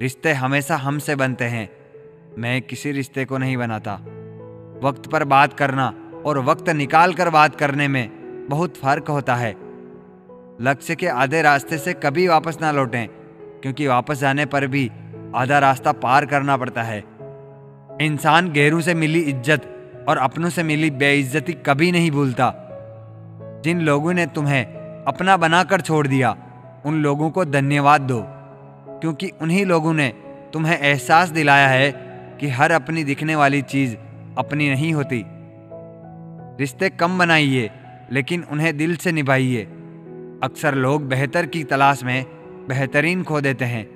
रिश्ते हमेशा हमसे बनते हैं, मैं किसी रिश्ते को नहीं बनाता। वक्त पर बात करना और वक्त निकाल कर बात करने में बहुत फर्क होता है। लक्ष्य के आधे रास्ते से कभी वापस ना लौटें, क्योंकि वापस जाने पर भी आधा रास्ता पार करना पड़ता है। इंसान गैरों से मिली इज्जत और अपनों से मिली बेइज्जती कभी नहीं भूलता। जिन लोगों ने तुम्हें अपना बनाकर छोड़ दिया, उन लोगों को धन्यवाद दो, क्योंकि उन्हीं लोगों ने तुम्हें एहसास दिलाया है कि हर अपनी दिखने वाली चीज अपनी नहीं होती। रिश्ते कम बनाइए, लेकिन उन्हें दिल से निभाइए। अक्सर लोग बेहतर की तलाश में बेहतरीन खो देते हैं।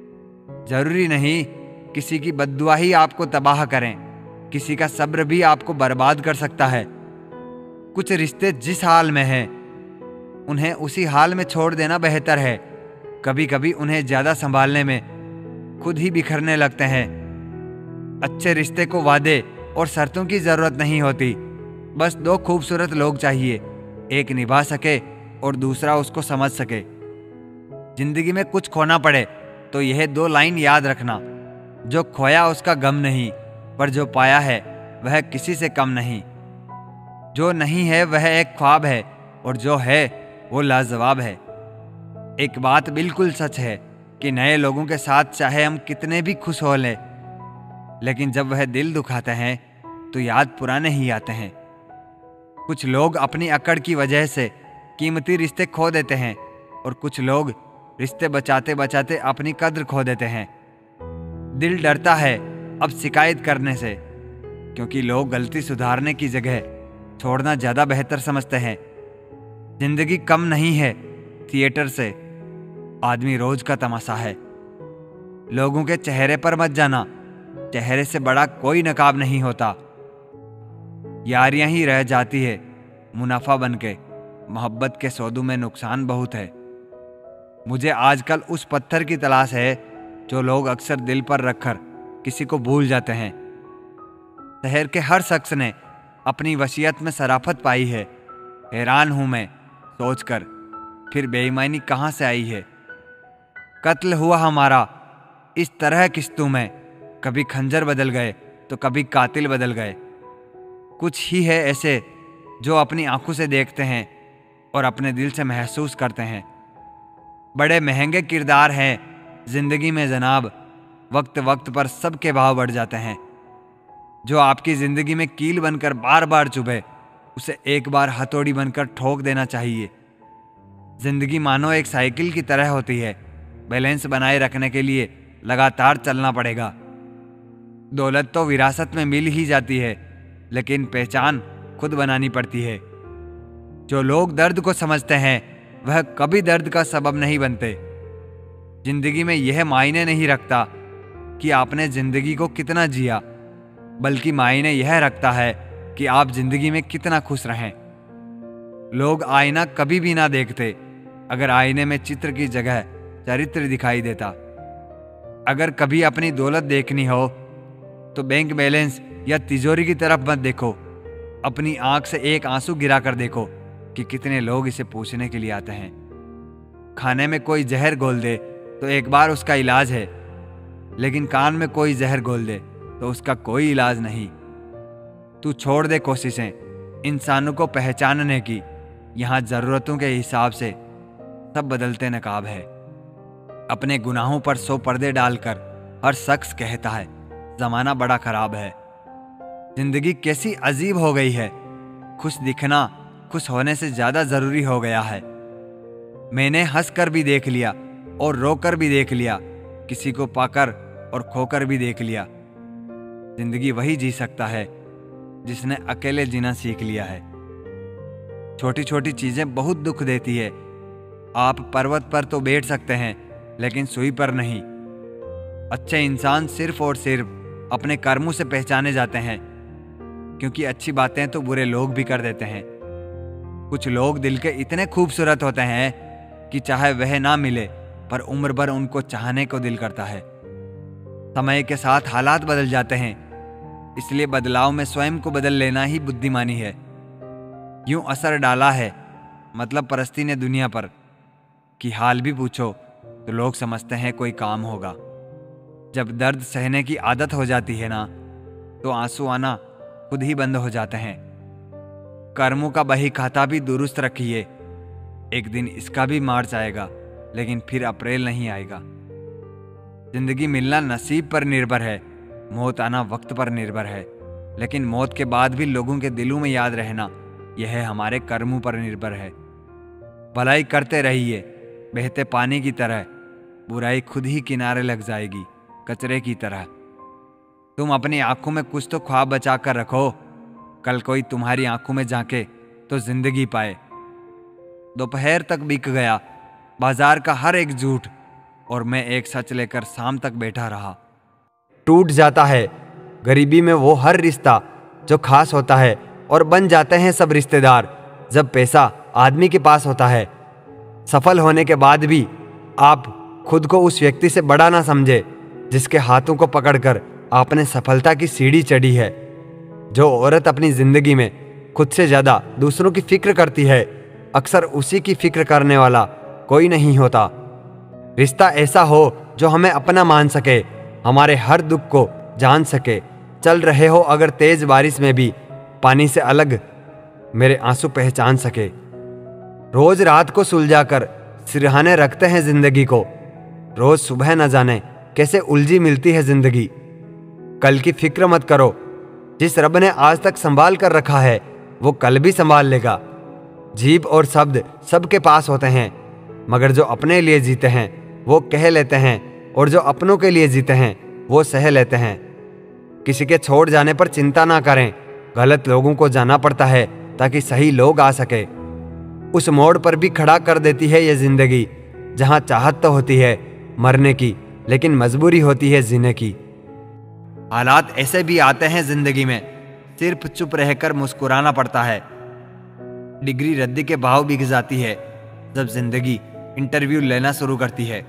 जरूरी नहीं किसी की बद्दुआ ही आपको तबाह करें, किसी का सब्र भी आपको बर्बाद कर सकता है। कुछ रिश्ते जिस हाल में हैं, उन्हें उसी हाल में छोड़ देना बेहतर है। कभी कभी उन्हें ज्यादा संभालने में खुद ही बिखरने लगते हैं। अच्छे रिश्ते को वादे और शर्तों की जरूरत नहीं होती, बस दो खूबसूरत लोग चाहिए, एक निभा सके और दूसरा उसको समझ सके। जिंदगी में कुछ खोना पड़े तो यह दो लाइन याद रखना, जो खोया उसका गम नहीं, पर जो पाया है वह किसी से कम नहीं। जो नहीं है वह एक ख्वाब है, और जो है वो लाजवाब है। एक बात बिल्कुल सच है कि नए लोगों के साथ चाहे हम कितने भी खुश हो लें, लेकिन जब वह दिल दुखाते हैं तो याद पुराने ही आते हैं। कुछ लोग अपनी अकड़ की वजह से कीमती रिश्ते खो देते हैं, और कुछ लोग रिश्ते बचाते बचाते अपनी कद्र खो देते हैं। दिल डरता है अब शिकायत करने से, क्योंकि लोग गलती सुधारने की जगह छोड़ना ज्यादा बेहतर समझते हैं। जिंदगी कम नहीं है थिएटर से, आदमी रोज का तमाशा है। लोगों के चेहरे पर मत जाना, चेहरे से बड़ा कोई नकाब नहीं होता। यारियां ही रह जाती है मुनाफा बनके, मोहब्बत के सौदों में नुकसान बहुत है। मुझे आजकल उस पत्थर की तलाश है जो लोग अक्सर दिल पर रखकर किसी को भूल जाते हैं। शहर के हर शख्स ने अपनी वसीयत में शराफत पाई है। हैरान हूं मैं सोचकर, फिर बेईमानी कहां से आई है। कत्ल हुआ हमारा इस तरह किस्तों में, कभी खंजर बदल गए तो कभी कातिल बदल गए। कुछ ही है ऐसे जो अपनी आंखों से देखते हैं और अपने दिल से महसूस करते हैं। बड़े महंगे किरदार हैं जिंदगी में जनाब, वक्त वक्त पर सबके भाव बढ़ जाते हैं। जो आपकी जिंदगी में कील बनकर बार बार चुभे, उसे एक बार हथौड़ी बनकर ठोक देना चाहिए। जिंदगी मानो एक साइकिल की तरह होती है, बैलेंस बनाए रखने के लिए लगातार चलना पड़ेगा। दौलत तो विरासत में मिल ही जाती है, लेकिन पहचान खुद बनानी पड़ती है। जो लोग दर्द को समझते हैं वह कभी दर्द का सबब नहीं बनते। जिंदगी में यह मायने नहीं रखता कि आपने जिंदगी को कितना जिया, बल्कि मायने यह रखता है कि आप जिंदगी में कितना खुश रहें। लोग आईना कभी भी ना देखते अगर आईने में चित्र की जगह चरित्र दिखाई देता। अगर कभी अपनी दौलत देखनी हो तो बैंक बैलेंस या तिजोरी की तरफ मत देखो, अपनी आंख से एक आंसू गिरा कर देखो कि कितने लोग इसे पूछने के लिए आते हैं। खाने में कोई जहर घोल दे तो एक बार उसका इलाज है, लेकिन कान में कोई जहर घोल दे तो उसका कोई इलाज नहीं। तू छोड़ दे कोशिशें इंसानों को पहचानने की, यहाँ जरूरतों के हिसाब से सब बदलते नकाब है। अपने गुनाहों पर 100 पर्दे डालकर हर शख्स कहता है जमाना बड़ा खराब है। जिंदगी कैसी अजीब हो गई है, खुश दिखना खुश होने से ज्यादा जरूरी हो गया है। मैंने हंसकर भी देख लिया और रोकर भी देख लिया, किसी को पाकर और खोकर भी देख लिया। जिंदगी वही जी सकता है जिसने अकेले जीना सीख लिया है। छोटी छोटी चीजें बहुत दुख देती है। आप पर्वत पर तो बैठ सकते हैं, लेकिन सुई पर नहीं। अच्छे इंसान सिर्फ और सिर्फ अपने कर्मों से पहचाने जाते हैं, क्योंकि अच्छी बातें तो बुरे लोग भी कर देते हैं। कुछ लोग दिल के इतने खूबसूरत होते हैं कि चाहे वह ना मिले पर उम्र भर उनको चाहने को दिल करता है। समय के साथ हालात बदल जाते हैं, इसलिए बदलाव में स्वयं को बदल लेना ही बुद्धिमानी है। यूं असर डाला है मतलब परस्ती ने दुनिया पर कि हाल भी पूछो तो लोग समझते हैं कोई काम होगा। जब दर्द सहने की आदत हो जाती है ना, तो आंसू आना खुद ही बंद हो जाते हैं। कर्मों का बही खाता भी दुरुस्त रखिए। एक दिन इसका भी मार्च आएगा, लेकिन फिर अप्रैल नहीं आएगा। जिंदगी मिलना नसीब पर निर्भर है, मौत आना वक्त पर निर्भर है। लेकिन मौत के बाद भी लोगों के दिलों में याद रहना, यह हमारे कर्मों पर निर्भर है। भलाई करते रहिए बहते पानी की तरह, बुराई खुद ही किनारे लग जाएगी कचरे की तरह। तुम अपनी आंखों में कुछ तो ख्वाब बचा कर रखो, कल कोई तुम्हारी आंखों में झांके तो जिंदगी पाए। दोपहर तक बिक गया बाजार का हर एक झूठ, और मैं एक सच लेकर शाम तक बैठा रहा। टूट जाता है गरीबी में वो हर रिश्ता जो खास होता है, और बन जाते हैं सब रिश्तेदार जब पैसा आदमी के पास होता है। सफल होने के बाद भी आप खुद को उस व्यक्ति से बड़ा ना समझे जिसके हाथों को पकड़कर आपने सफलता की सीढ़ी चढ़ी है। जो औरत अपनी जिंदगी में खुद से ज्यादा दूसरों की फिक्र करती है, अक्सर उसी की फिक्र करने वाला कोई नहीं होता। रिश्ता ऐसा हो जो हमें अपना मान सके, हमारे हर दुख को जान सके। चल रहे हो अगर तेज बारिश में भी पानी से अलग मेरे आंसू पहचान सके। रोज रात को सुलझाकर सिरहाने रखते हैं जिंदगी को, रोज सुबह न जाने कैसे उलझी मिलती है जिंदगी। कल की फिक्र मत करो, जिस रब ने आज तक संभाल कर रखा है वो कल भी संभाल लेगा। जीभ और शब्द सबके पास होते हैं, मगर जो अपने लिए जीते हैं वो कह लेते हैं, और जो अपनों के लिए जीते हैं वो सह लेते हैं। किसी के छोड़ जाने पर चिंता ना करें, गलत लोगों को जाना पड़ता है ताकि सही लोग आ सके। उस मोड़ पर भी खड़ा कर देती है ये जिंदगी, जहां चाहत तो होती है मरने की, लेकिन मजबूरी होती है जीने की। हालात ऐसे भी आते हैं जिंदगी में, सिर्फ चुप रहकर मुस्कुराना पड़ता है। डिग्री रद्दी के भाव बिक जाती है जब जिंदगी इंटरव्यू लेना शुरू करती है।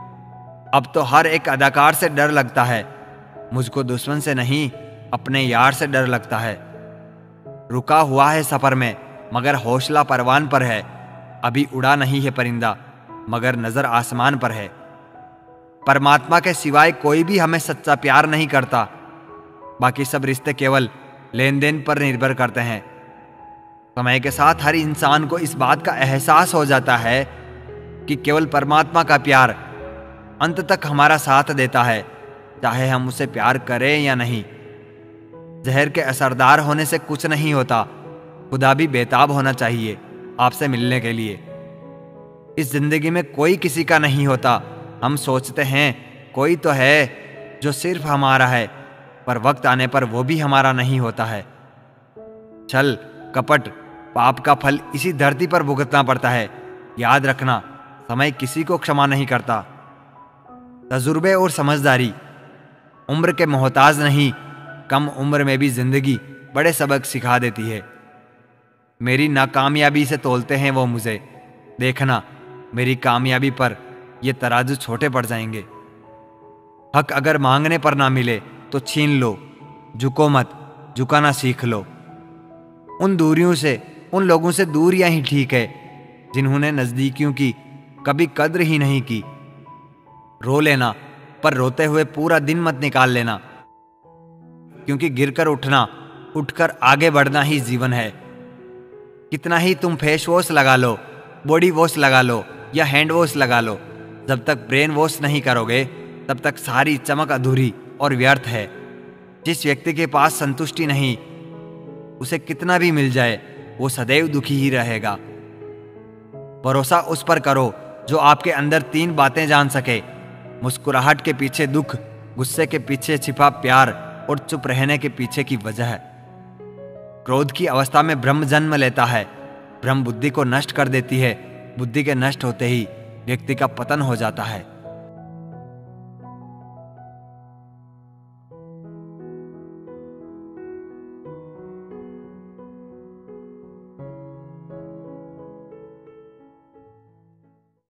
अब तो हर एक अदाकार से डर लगता है, मुझको दुश्मन से नहीं अपने यार से डर लगता है। रुका हुआ है सफर में मगर हौसला परवान पर है, अभी उड़ा नहीं है परिंदा मगर नजर आसमान पर है। परमात्मा के सिवाय कोई भी हमें सच्चा प्यार नहीं करता, बाकी सब रिश्ते केवल लेन देन पर निर्भर करते हैं। समय के साथ हर इंसान को इस बात का एहसास हो जाता है कि केवल परमात्मा का प्यार अंत तक हमारा साथ देता है, चाहे हम उसे प्यार करें या नहीं। जहर के असरदार होने से कुछ नहीं होता, खुदा भी बेताब होना चाहिए आपसे मिलने के लिए। इस जिंदगी में कोई किसी का नहीं होता, हम सोचते हैं कोई तो है जो सिर्फ हमारा है, पर वक्त आने पर वो भी हमारा नहीं होता है। छल कपट पाप का फल इसी धरती पर भुगतना पड़ता है। याद रखना, समय किसी को क्षमा नहीं करता। तजुर्बे और समझदारी उम्र के मोहताज नहीं, कम उम्र में भी जिंदगी बड़े सबक सिखा देती है। मेरी नाकामयाबी से तोलते हैं वो मुझे, देखना मेरी कामयाबी पर ये तराजू छोटे पड़ जाएंगे। हक अगर मांगने पर ना मिले तो छीन लो, झुको मत, झुकाना सीख लो। उन दूरियों से, उन लोगों से दूरियां ही ठीक है जिन्होंने नजदीकियों की कभी कद्र ही नहीं की। रो लेना, पर रोते हुए पूरा दिन मत निकाल लेना, क्योंकि गिरकर उठना, उठकर आगे बढ़ना ही जीवन है। कितना ही तुम फेस वॉश लगा लो, बॉडी वॉश लगा लो या हैंड वॉश लगा लो, जब तक ब्रेन वॉश नहीं करोगे तब तक सारी चमक अधूरी और व्यर्थ है। जिस व्यक्ति के पास संतुष्टि नहीं, उसे कितना भी मिल जाए वो सदैव दुखी ही रहेगा। भरोसा उस पर करो जो आपके अंदर 3 बातें जान सके, मुस्कुराहट के पीछे दुख, गुस्से के पीछे छिपा प्यार और चुप रहने के पीछे की वजह। क्रोध की अवस्था में ब्रह्म जन्म लेता है, ब्रह्म बुद्धि को नष्ट कर देती है, बुद्धि के नष्ट होते ही व्यक्ति का पतन हो जाता है।